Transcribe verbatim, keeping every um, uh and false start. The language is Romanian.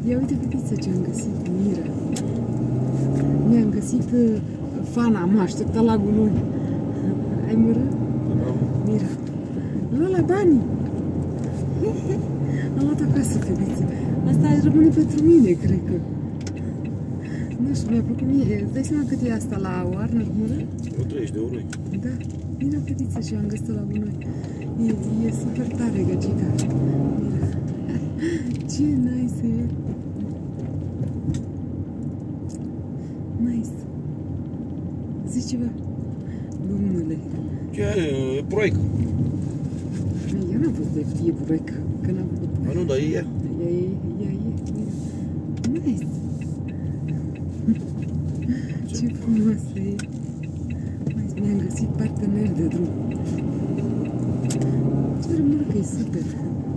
Ia uite fetiță ce am găsit, Mira. Mi-am găsit uh, fana, mă aștepta la gunoi. Ai mărât? Mira. Lua la banii. Am luat acasă, fetiță. Asta rămâne pentru mine, cred că. Nu știu, mi-a plăcut mie. Îți dai seama cât e asta la Warner, mără? vreo treizeci de euro. Da. Mira, fetiță, și am găsit-o la gunoi. E, e super tare, găgica. Mira. Ce nice e. Nice. Zici ceva? Domnule. Ce e proiect? Eu n-am fost de fie burec, că n-am făcut. A, nu, dar e ea. Ea e, ea e. Nice. Ce frumoasă e. Mi-am găsit partener de drum. Ce rămâne că e super.